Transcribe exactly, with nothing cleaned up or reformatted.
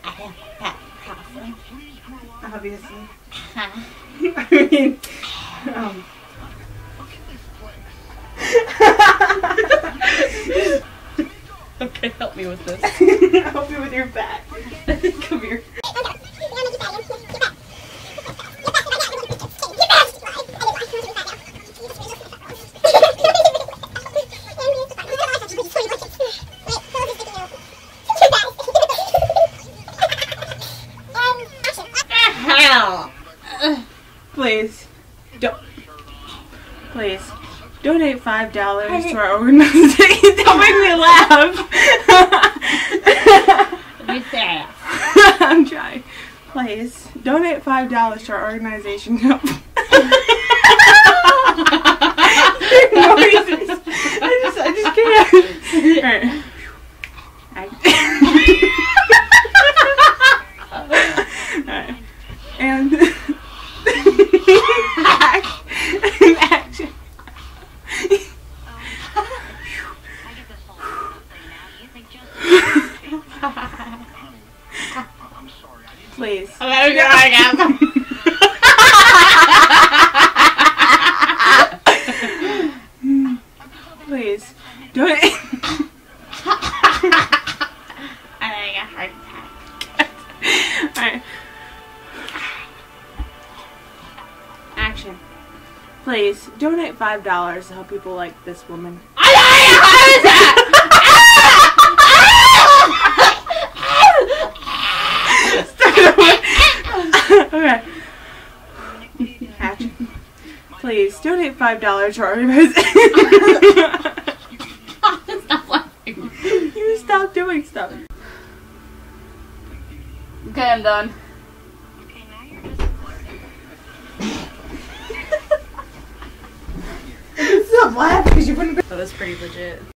Obviously. Huh? I mean, um. Okay, help me with this. Help me with your back. Come here. Please, don't. Please, donate five dollars to our organization. Don't make me laugh. You say. I'm trying. Please, donate five dollars to our organization. No. Noises. I just, I just can't. All right. All right. And. Action. Please. Please. Don't. I got a heart attack. Alright. Action. Please donate five dollars to help people like this woman. I got a heart attack. Okay. Action. Please donate five dollars to our organization. Stop laughing. You stop doing stuff. Okay, I'm done. Okay, now you're just Stop laughing because you wouldn't be. That was pretty legit.